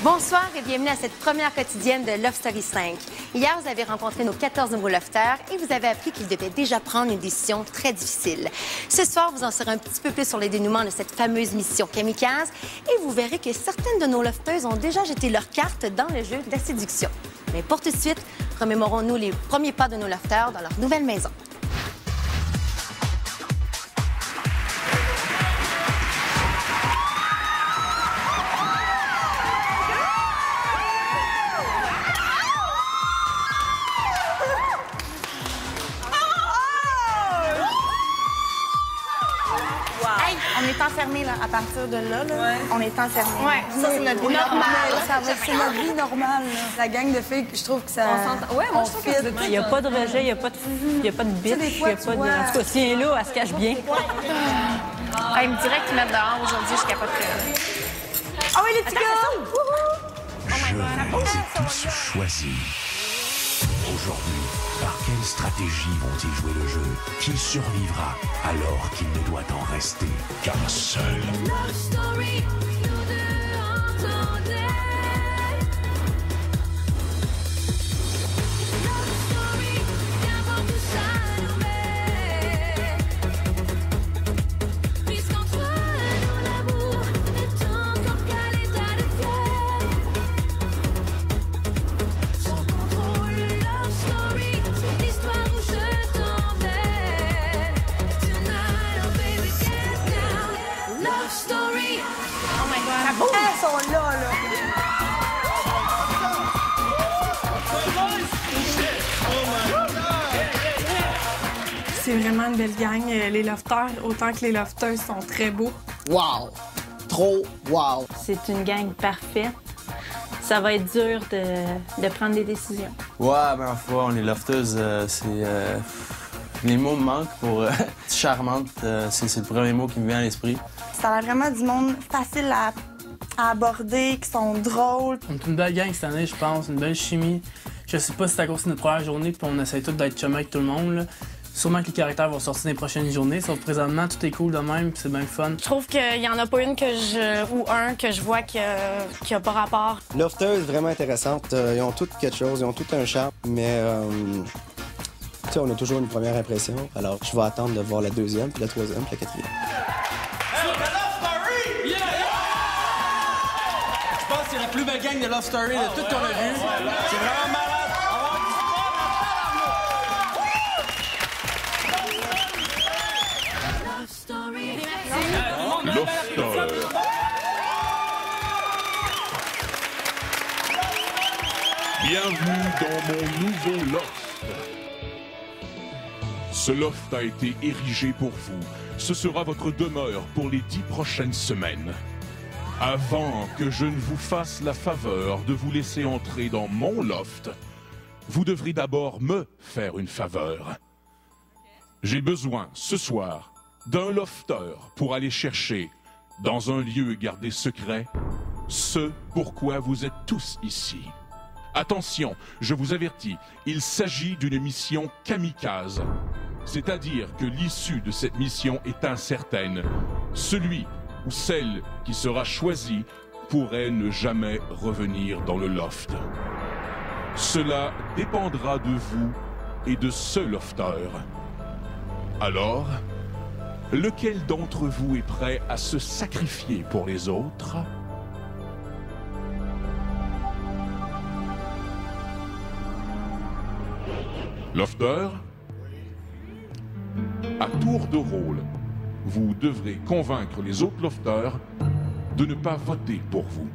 Bonsoir et bienvenue à cette première quotidienne de Love Story 5. Hier, vous avez rencontré nos 14 nouveaux lofters et vous avez appris qu'ils devaient déjà prendre une décision très difficile. Ce soir, vous en saurez un petit peu plus sur les dénouements de cette fameuse mission kamikaze et vous verrez que certaines de nos lofteuses ont déjà jeté leurs cartes dans le jeu de la séduction. Mais pour tout de suite, remémorons-nous les premiers pas de nos lofters dans leur nouvelle maison. On est enfermés, là, à partir de là. Ouais. On est enfermés. Ouais, ça, c'est notre vie normale. C'est notre vie normale. Là. La gang de filles, je trouve que ça... Ouais, moi, je trouve que il n'y a pas de rejet, il n'y a pas de bitch, il n'y a pas de... En tout cas, si elle est là, elle se cache bien. Il me dirait qu'ils mettent dehors aujourd'hui, je capote que... Ah oui, les petits gars! Je les ai tous choisis. Aujourd'hui, par quelle stratégie vont-ils jouer le jeu? Qui survivra alors qu'il ne doit en rester qu'un seul? Love story, nous deux entendez. Love story, viens voir tout ça nous met. Puisqu'entre nous l'amour n'est encore qu'à l'état de fièvre. Sans contrôle, love story, c'est l'histoire où je t'emmène. Tonight, oh baby, get down. Love story. Oh my God. Elles sont là, là. C'est vraiment une belle gang. Les lofters, autant que les lofteuses, sont très beaux. Wow! Trop wow! C'est une gang parfaite. Ça va être dur de prendre des décisions. Ouais, ben, on est lofteuses, les mots me manquent pour charmante. C'est le premier mot qui me vient à l'esprit. Ça a l'air vraiment du monde facile à aborder, qui sont drôles. On est une belle gang cette année, je pense, une belle chimie. Je sais pas si c'est à cause de notre première journée, puis on essaie tous d'être chumés avec tout le monde. Là. Sûrement que les caractères vont sortir dans les prochaines journées, sauf présentement, tout est cool de même, puis c'est bien le fun. Je trouve qu'il y en a pas une ou un que je vois qui a pas rapport. Lofters, vraiment intéressantes. Ils ont toutes quelque chose, ils ont tout un charme, mais tu sais, on a toujours une première impression. Alors, je vais attendre de voir la deuxième, puis la troisième, puis la quatrième. Je pense que c'est la plus belle gang de Love Story de tout qu'on a vu. C'est vraiment malade. Love story. Lofter. Bienvenue dans mon nouveau loft. Ce loft a été érigé pour vous. Ce sera votre demeure pour les 10 prochaines semaines. Avant que je ne vous fasse la faveur de vous laisser entrer dans mon loft, vous devrez d'abord me faire une faveur. J'ai besoin, ce soir, d'un lofter pour aller chercher, dans un lieu gardé secret, ce pourquoi vous êtes tous ici. Attention, je vous avertis, il s'agit d'une mission kamikaze. C'est-à-dire que l'issue de cette mission est incertaine. Celui ou celle qui sera choisi pourrait ne jamais revenir dans le loft. Cela dépendra de vous et de ce lofter. Alors, lequel d'entre vous est prêt à se sacrifier pour les autres? Lofter, à tour de rôle, vous devrez convaincre les autres lofters de ne pas voter pour vous.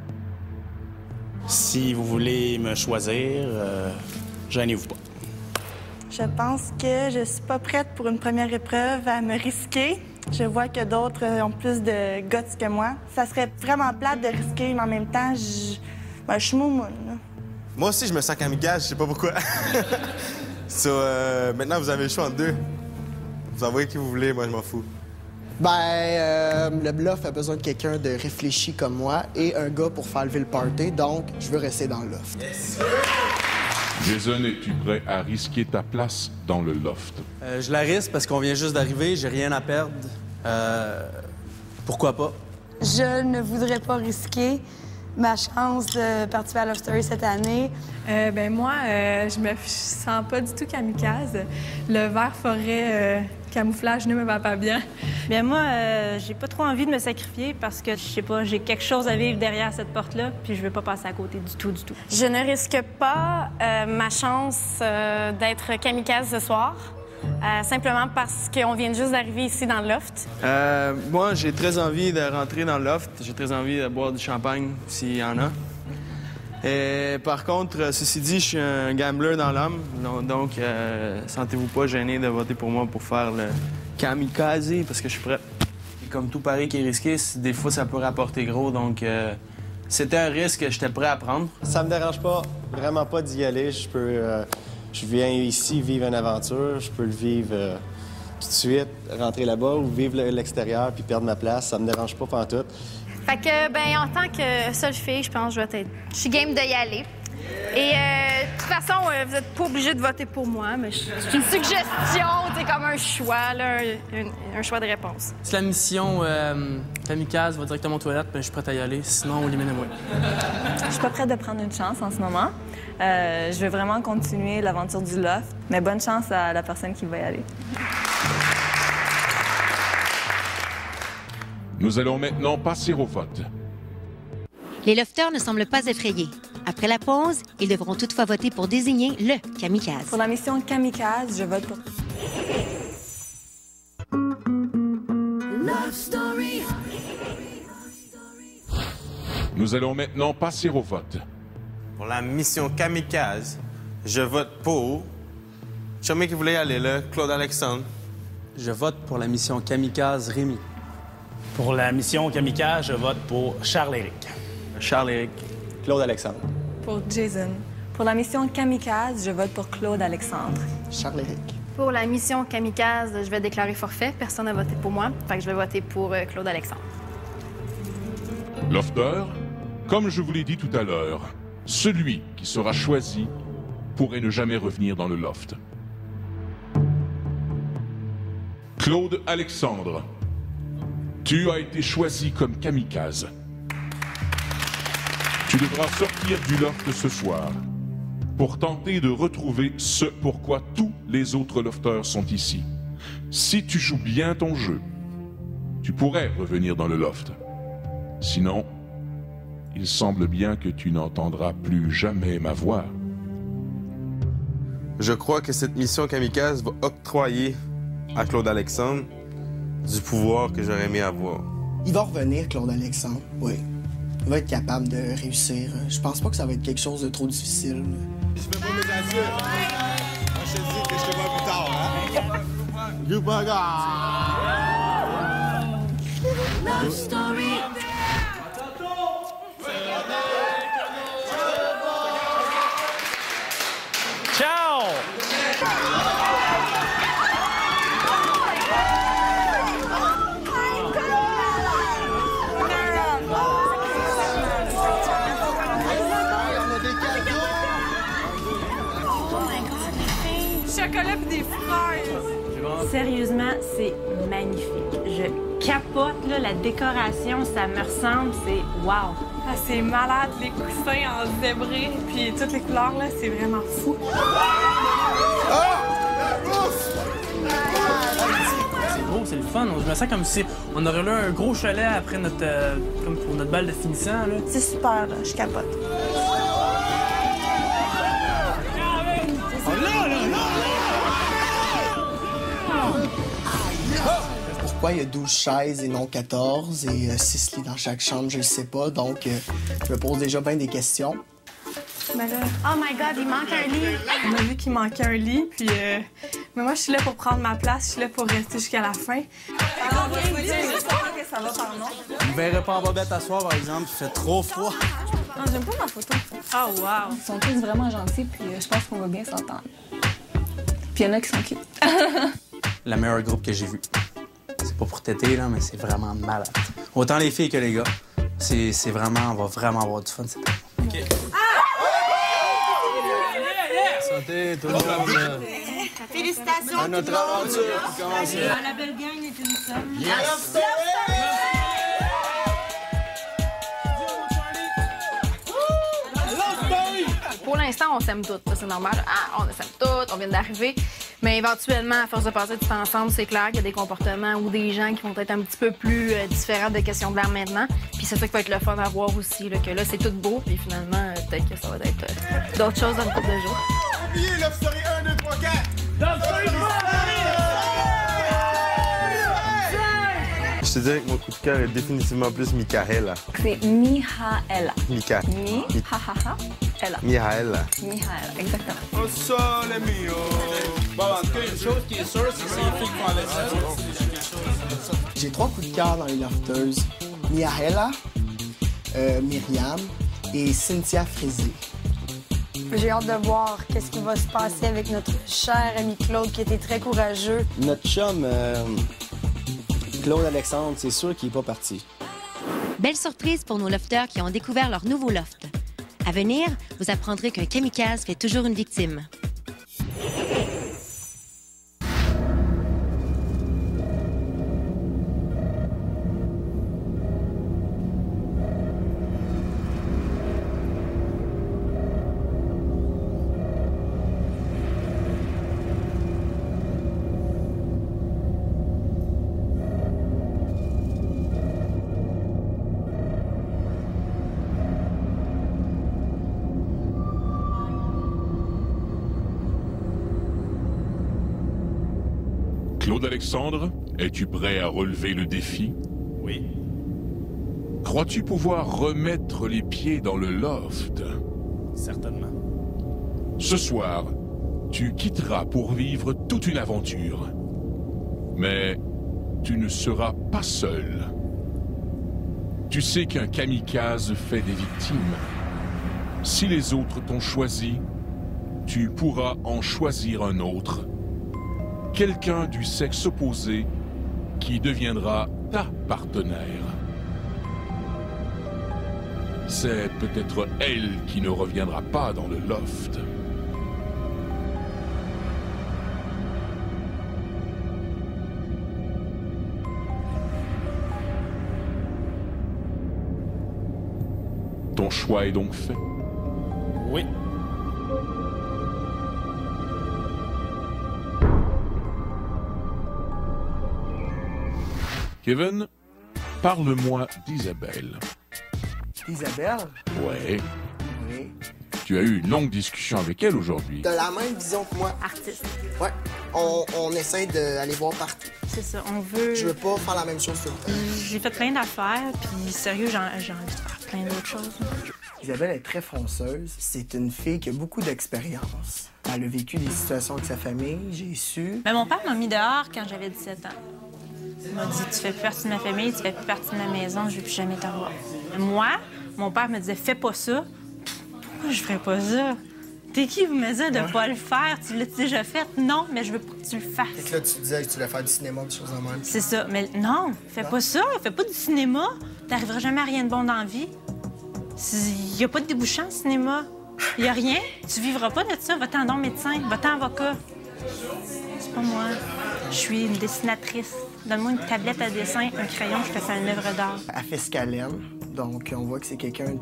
Si vous voulez me choisir, gênez-vous pas. Je pense que je suis pas prête pour une première épreuve à me risquer. Je vois que d'autres ont plus de guts que moi. Ça serait vraiment plate de risquer, mais en même temps, je suis moumoune. Moi aussi, je me sens kamikaze, je sais pas pourquoi. Maintenant, vous avez le choix entre deux. Vous envoyez qui vous voulez, moi, je m'en fous. Le bluff a besoin de quelqu'un de réfléchi comme moi et un gars pour faire lever le party, donc je veux rester dans le loft. Yes. Jason, es-tu prêt à risquer ta place dans le loft? Je la risque parce qu'on vient juste d'arriver, j'ai rien à perdre. Pourquoi pas? Je ne voudrais pas risquer, ma chance de participer à Love Story cette année? Moi, je me sens pas du tout kamikaze. Le vert forêt camouflage ne me va pas bien. Bien, moi, j'ai pas trop envie de me sacrifier parce que, je sais pas, j'ai quelque chose à vivre derrière cette porte-là, puis je veux pas passer à côté du tout. Je ne risque pas ma chance d'être kamikaze ce soir, simplement parce qu'on vient juste d'arriver ici dans le loft. Moi, j'ai très envie de rentrer dans le loft. J'ai très envie de boire du champagne, s'il y en a. Et par contre, ceci dit, je suis un gambler dans l'âme. Donc, sentez-vous pas gêné de voter pour moi pour faire le kamikaze, parce que je suis prêt. Et comme tout pari qui est risqué, des fois, ça peut rapporter gros. Donc, c'était un risque que j'étais prêt à prendre. Ça me dérange pas, vraiment pas d'y aller. Je viens ici vivre une aventure. Je peux le vivre tout de suite, rentrer là-bas ou vivre l'extérieur puis perdre ma place. Ça me dérange pas pantoute. Fait que, en tant que seule fille, je pense que je suis game de y aller. Et de toute façon, vous n'êtes pas obligé de voter pour moi, mais c'est une suggestion, c'est comme un choix, là, un choix de réponse. Si la mission kamikaze va directement aux toilettes, je suis prête à y aller, sinon on élimine moi. Je suis pas prête de prendre une chance en ce moment. Je veux vraiment continuer l'aventure du loft, mais bonne chance à la personne qui va y aller. Nous allons maintenant passer au vote. Les lofters ne semblent pas effrayés. Après la pause, ils devront toutefois voter pour désigner le kamikaze. Pour la mission kamikaze, je vote pour... Love Story. Nous allons maintenant passer au vote. Pour la mission kamikaze, je vote pour... Chummy qui voulait y aller là, Claude Alexandre. Je vote pour la mission kamikaze, Rémi. Pour la mission kamikaze, je vote pour Charles-Éric. Charles-Éric. Claude Alexandre. Pour Jason. Pour la mission kamikaze, je vote pour Claude Alexandre. Charles-Éric. Pour la mission kamikaze, je vais déclarer forfait. Personne n'a voté pour moi, fait que je vais voter pour Claude Alexandre. Lofter, comme je vous l'ai dit tout à l'heure, celui qui sera choisi pourrait ne jamais revenir dans le loft. Claude Alexandre, tu as été choisi comme kamikaze. Tu devras sortir du loft ce soir pour tenter de retrouver ce pourquoi tous les autres lofters sont ici. Si tu joues bien ton jeu, tu pourrais revenir dans le loft. Sinon, il semble bien que tu n'entendras plus jamais ma voix. Je crois que cette mission kamikaze va octroyer à Claude Alexandre du pouvoir que j'aurais aimé avoir. Il va revenir, Claude Alexandre, oui. Il va être capable de réussir. Je pense pas que ça va être quelque chose de trop difficile. Je fais pas mes adieux. Moi, je te dis que je te vois plus tard, hein? Goodbye, Love Story. Ciao! Chocolat et des fraises. Sérieusement, c'est magnifique. Je capote, là, la décoration, ça me ressemble, c'est wow. Ah, c'est malade, les coussins en zébré, puis toutes les couleurs, là, c'est vraiment fou. C'est beau, c'est le fun. Je me sens comme si on aurait eu un gros chalet après notre, comme pour notre balle de finissant. Là. C'est super, là, je capote. Pourquoi il y a 12 chaises et non 14 et 6 lits dans chaque chambre, je le sais pas. Donc, je me pose déjà bien des questions. Mais là, Oh my God, il manque un lit. on a vu qu'il manquait un lit, puis... Mais moi, je suis là pour prendre ma place, je suis là pour rester jusqu'à la fin. J'espère que ça va par nom. Je ne verrai pas en bobette à soir, par exemple, il fait trop froid. Non, j'aime pas ma photo. Oh, wow! Ils sont tous vraiment gentils, puis je pense qu'on va bien s'entendre. Puis il y en a qui sont cute. Le meilleur groupe que j'ai vu. C'est pas pour têter, là, mais c'est vraiment malade. Autant les filles que les gars. C'est vraiment, on va vraiment avoir du fun cette année. OK. Santé, tout le monde. Félicitations À notre aventure qui commence. La belle gang est une somme. Yes! pour l'instant, on s'aime toutes. Ça, c'est normal. Ah, on s'aime toutes, on vient d'arriver. Mais éventuellement, à force de passer du temps ensemble, c'est clair qu'il y a des comportements ou des gens qui vont être un petit peu plus différents de questions de l'air maintenant. Puis c'est ça qui va être le fun à voir aussi, là, que là, c'est tout beau. Puis finalement, peut-être que ça va être d'autres choses dans une couple de jours. Oubliez Love Story 1, 2, 3, 4! Love Story 3! Je te dirais que mon coup de cœur est définitivement plus Michaela. C'est Mihaela. Mika. Mihaela. Mihaela. Mihaela, exactement. Oh, sole mio! Bon, en tout cas, une chose qui est sûre, c'est que c'est les filles qui font avec ça. J'ai 3 coups de cœur dans les Lofters. Mihaela, Myriam et Cynthia Frézy. J'ai hâte de voir qu'est-ce qui va se passer avec notre cher ami Claude qui était très courageux. Notre chum, Claude Alexandre, c'est sûr qu'il n'est pas parti. Belle surprise pour nos lofters qui ont découvert leur nouveau loft. À venir, vous apprendrez qu'un kamikaze fait toujours une victime. Claude Alexandre, es-tu prêt à relever le défi? Oui. Crois-tu pouvoir remettre les pieds dans le loft? Certainement. Ce soir, tu quitteras pour vivre toute une aventure. Mais tu ne seras pas seul. Tu sais qu'un kamikaze fait des victimes. Si les autres t'ont choisi, tu pourras en choisir un autre. Quelqu'un du sexe opposé qui deviendra ta partenaire. C'est peut-être elle qui ne reviendra pas dans le loft. Ton choix est donc fait. Oui. Kevin, parle-moi d'Isabelle. Isabelle? Ouais. Oui. Tu as eu une longue discussion avec elle aujourd'hui. De la même vision que moi. Artiste. Ouais. On essaie d'aller voir partout. C'est ça, on veut... Je veux pas faire la même chose tout le temps. J'ai fait plein d'affaires, puis sérieux, j'ai envie de faire plein d'autres choses. Isabelle est très fonceuse. C'est une fille qui a beaucoup d'expérience. Elle a vécu des situations avec sa famille, j'ai su. Mais mon père m'a mis dehors quand j'avais 17 ans. Il m'a dit, tu fais plus partie de ma famille, tu fais plus partie de ma maison, je vais plus jamais te revoir. Moi, mon père me disait, fais pas ça. Pourquoi je ferais pas ça? T'es qui vous me dire de pas le faire? Tu l'as déjà fait? Non, mais je veux pas que tu le fasses. Fait que là, tu disais que tu voulais faire du cinéma, des choses en même. C'est ça. Mais non, fais pas ça. Fais pas du cinéma. T'arriveras jamais à rien de bon dans la vie. Il y a pas de débouchant, le cinéma. Il y a rien. Tu vivras pas de ça. Va-t'en donc médecin. Va-t'en avocat. C'est pas moi. Je suis une dessinatrice. Donne-moi une tablette à dessin, un crayon, je te fais une œuvre d'art. Elle fait ce qu'elle aime. Donc, on voit que c'est quelqu'un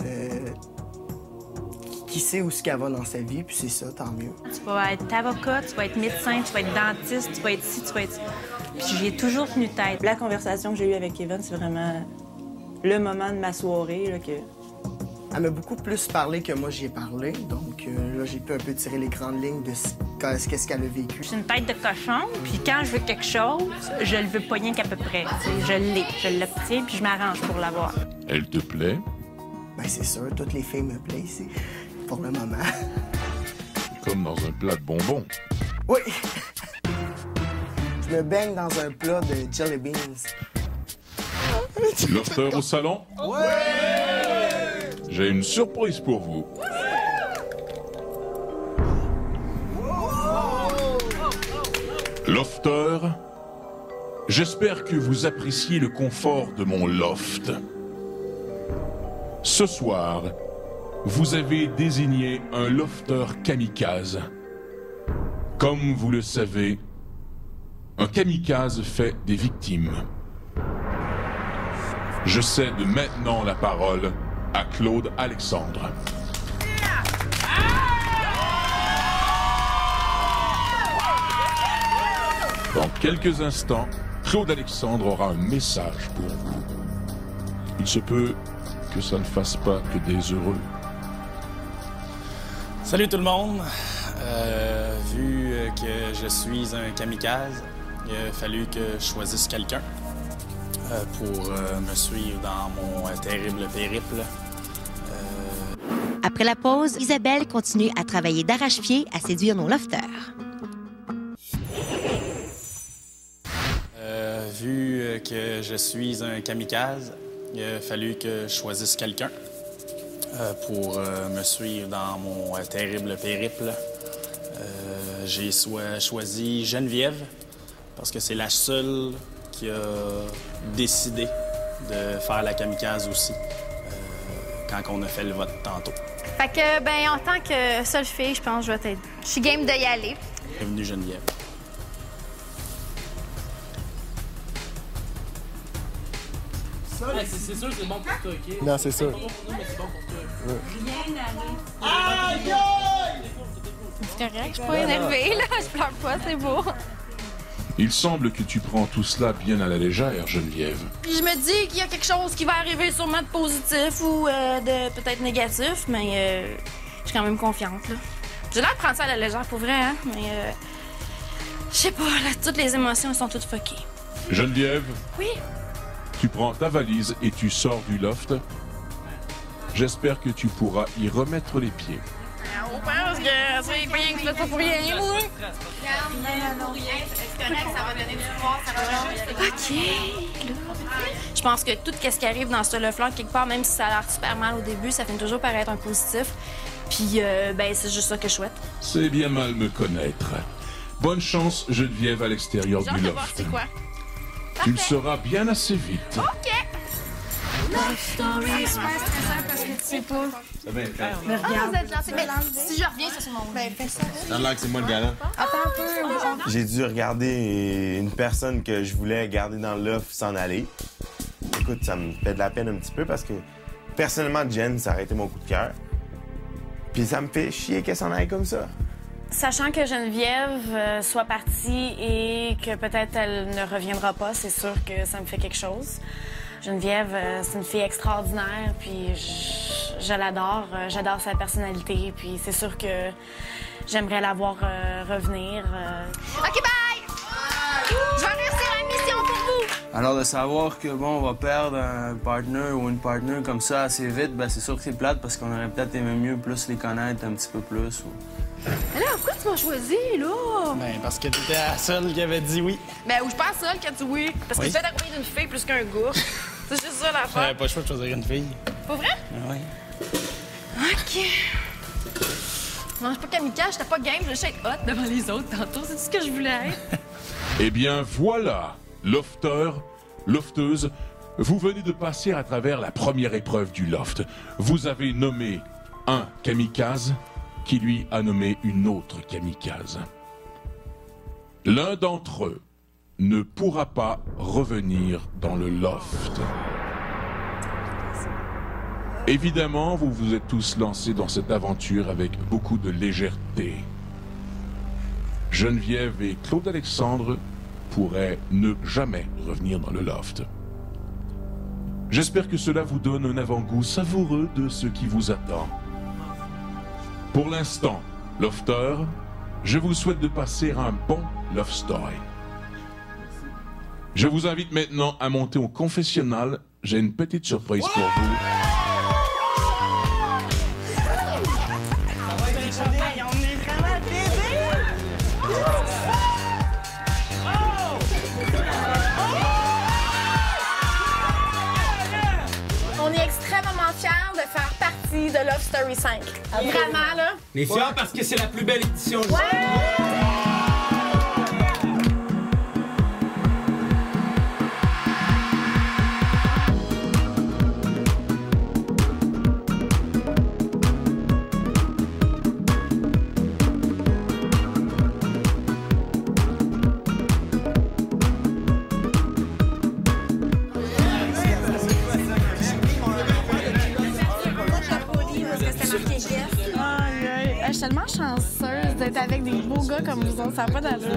qui sait où ce qu'elle va dans sa vie, puis c'est ça, tant mieux. Tu vas être avocat, tu vas être médecin, tu vas être dentiste, tu vas être ci, tu vas être... Puis j'ai toujours tenu tête. La conversation que j'ai eue avec Kevin, c'est vraiment le moment de ma soirée, là, que... Elle m'a beaucoup plus parlé que moi j'y ai parlé, donc là, j'ai pu un peu tirer les grandes lignes de qu'est-ce qu'elle a vécu. J'ai une tête de cochon, puis quand je veux quelque chose, je le veux pas rien qu'à peu près. T'sais, je l'obtiens, puis je m'arrange pour l'avoir. Elle te plaît? Ben c'est sûr, toutes les filles me plaisent, pour le moment. Comme dans un plat de bonbons. Oui! Je me baigne dans un plat de jelly beans. Lofter au salon? Ouais! J'ai une surprise pour vous. Lofter, j'espère que vous appréciez le confort de mon loft. Ce soir, vous avez désigné un lofter kamikaze. Comme vous le savez, un kamikaze fait des victimes. Je cède maintenant la parole à Claude Alexandre. Dans quelques instants, Claude Alexandre aura un message pour vous. Il se peut que ça ne fasse pas que des heureux. Salut tout le monde. Vu que je suis un kamikaze, il a fallu que je choisisse quelqu'un pour me suivre dans mon terrible périple. Après la pause, Isabelle continue à travailler d'arrache-pied à séduire nos lofters. Vu que je suis un kamikaze, il a fallu que je choisisse quelqu'un pour me suivre dans mon terrible périple. J'ai choisi Geneviève parce que c'est la seule qui a décidé de faire la kamikaze aussi quand on a fait le vote tantôt. Fait que, ben, en tant que seule fille, je pense que je vais t'aider. Je suis game de y aller. Bienvenue, Geneviève. C'est sûr que c'est bon pour toi, OK? Non, c'est sûr. C'est pas bon pour nous, mais c'est bon pour toi. Rien Aïe, C'est correct, je suis pas énervée, là. Je pleure pas, c'est beau. Il semble que tu prends tout cela bien à la légère, Geneviève. Puis je me dis qu'il y a quelque chose qui va arriver sûrement de positif ou de peut-être négatif, mais je suis quand même confiante, là. J'ai l'air de prendre ça à la légère pour vrai, hein, mais je sais pas, là, toutes les émotions sont toutes fuckées. Geneviève, Oui? tu prends ta valise et tu sors du loft. J'espère que tu pourras y remettre les pieds. On pense que c'est rien que je fais ça pour rien, moi. C'est correct, ça va donner du pouvoir, ça va juste... OK. Je pense que tout ce qui arrive dans ce loft-là, quelque part, même si ça a l'air super mal au début, ça finit toujours par être un positif. Puis, ben, c'est juste ça que je souhaite. C'est bien mal me connaître. Bonne chance, Geneviève, à l'extérieur J'ai hâte du de voir loft. c'est quoi. Tu le sauras bien assez vite. OK. Love story. C'est super stressant parce que tu sais pas. C'est bien fait. Mais regarde. Vous êtes gentil, mais si je reviens, ça c'est mon... Ben, fais ça. Ça a l'air que c'est moi le galant. Attends un peu. J'ai dû regarder une personne que je voulais garder dans le loft s'en aller. Écoute, ça me fait de la peine un petit peu parce que, personnellement, Jen, ça aurait été mon coup de cœur. Puis ça me fait chier qu'elle s'en aille comme ça. Sachant que Geneviève soit partie et que peut-être elle ne reviendra pas, c'est sûr que ça me fait quelque chose. Geneviève, c'est une fille extraordinaire, puis je l'adore. J'adore sa personnalité, puis c'est sûr que j'aimerais la voir revenir. OK, bye! Je vais réussir la mission pour vous! Alors de savoir que bon, on va perdre un partner ou une partner comme ça assez vite, ben c'est sûr que c'est plate parce qu'on aurait peut-être aimé mieux plus les connaître un petit peu plus. Mais là, pourquoi tu m'as choisi, là? Ben, parce que t'étais la seule qui avait dit oui. Ben, ou je pense seule quand tu oui. Parce que Oui. tu fais d'accompagner d'une fille plus qu'un gars. C'est juste ça l'affaire. J'avais pas le choix de choisir une fille. Pas vrai? Ben oui. OK. Non, je suis pas kamikaze, j'étais pas game, je voulais être hot devant les autres tantôt. C'est tout ce que je voulais être. Eh bien, voilà, lofter, lofteuse, vous venez de passer à travers la première épreuve du loft. Vous avez nommé un kamikaze qui lui a nommé une autre kamikaze. L'un d'entre eux ne pourra pas revenir dans le loft. Évidemment, vous vous êtes tous lancés dans cette aventure avec beaucoup de légèreté. Geneviève et Claude Alexandre pourraient ne jamais revenir dans le loft. J'espère que cela vous donne un avant-goût savoureux de ce qui vous attend. Pour l'instant, lofter, je vous souhaite de passer un bon love story. Je vous invite maintenant à monter au confessionnal. J'ai une petite surprise pour vous. On est extrêmement fiers de faire partie de Love Story 5. Vraiment, là. Les fiers parce que c'est la plus belle édition. Je suis tellement chanceuse d'être avec des beaux gars comme vous autres. Ça n'a pas d'allure.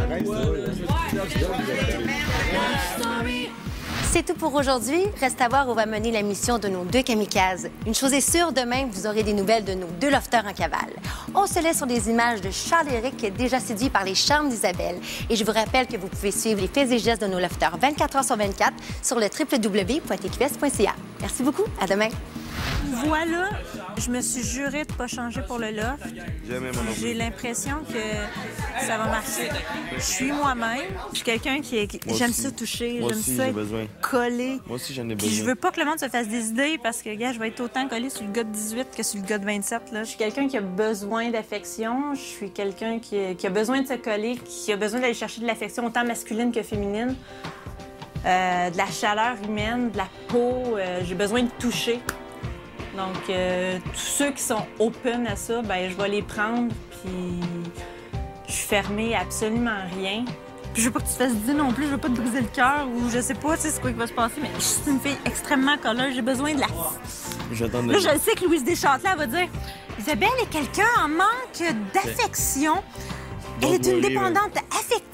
C'est tout pour aujourd'hui. Reste à voir où va mener la mission de nos 2 kamikazes. Une chose est sûre, demain, vous aurez des nouvelles de nos 2 lofters en cavale. On se laisse sur des images de Charles-Éric, déjà séduit par les charmes d'Isabelle. Et je vous rappelle que vous pouvez suivre les faits et gestes de nos lofters 24 heures sur 24 sur le www.tqs.ca. Merci beaucoup. À demain. Voilà, je me suis jurée de ne pas changer pour le loft. J'ai l'impression que ça va marcher. Je suis moi-même. Je suis quelqu'un qui j'aime ça toucher, j'aime ça coller. Moi aussi, j'en ai Puis je besoin. veux pas que le monde se fasse des idées parce que, gars, je vais être autant collée sur le gars de 18 que sur le gars de 27. Là. Je suis quelqu'un qui a besoin d'affection. Je suis quelqu'un qui a besoin de se coller, qui a besoin d'aller chercher de l'affection autant masculine que féminine. De la chaleur humaine, de la peau. J'ai besoin de toucher. Donc, tous ceux qui sont open à ça, ben je vais les prendre, puis je suis fermée à absolument rien. Puis je veux pas que tu te fasses dire non plus, je veux pas te briser le cœur ou je sais pas, tu sais, c'est quoi qui va se passer, mais je suis une fille extrêmement colleuse, j'ai besoin de la... Là, je sais que Louise Deschâtelet, elle va dire « Isabelle est quelqu'un en manque d'affection. Elle est une dépendante affective. »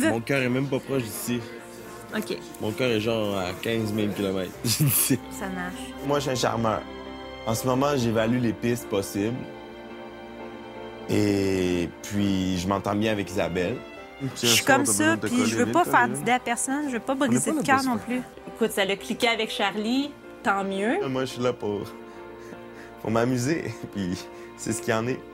Mon cœur est même pas proche d'ici. OK. Mon cœur est genre à 15 000 km. Ça marche. Moi, je suis un charmeur. En ce moment, j'évalue les pistes possibles. Et puis, je m'entends bien avec Isabelle. Je suis comme ça, puis je veux pas faire d'idée à personne, je veux pas briser de cœur non plus. Écoute, ça l'a cliqué avec Charlie, tant mieux. Moi, je suis là pour m'amuser, puis c'est ce qu'il y en est.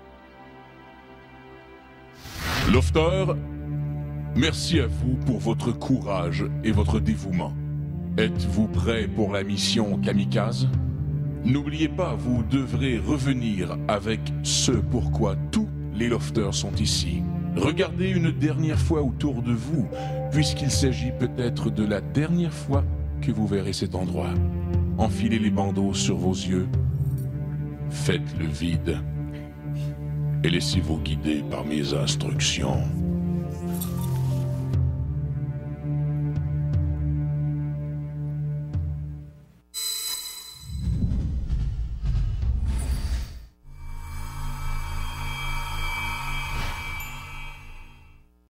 Lofter, merci à vous pour votre courage et votre dévouement. Êtes-vous prêts pour la mission Kamikaze? N'oubliez pas, vous devrez revenir avec ce pourquoi tous les lofters sont ici. Regardez une dernière fois autour de vous, puisqu'il s'agit peut-être de la dernière fois que vous verrez cet endroit. Enfilez les bandeaux sur vos yeux, faites le vide et laissez-vous guider par mes instructions.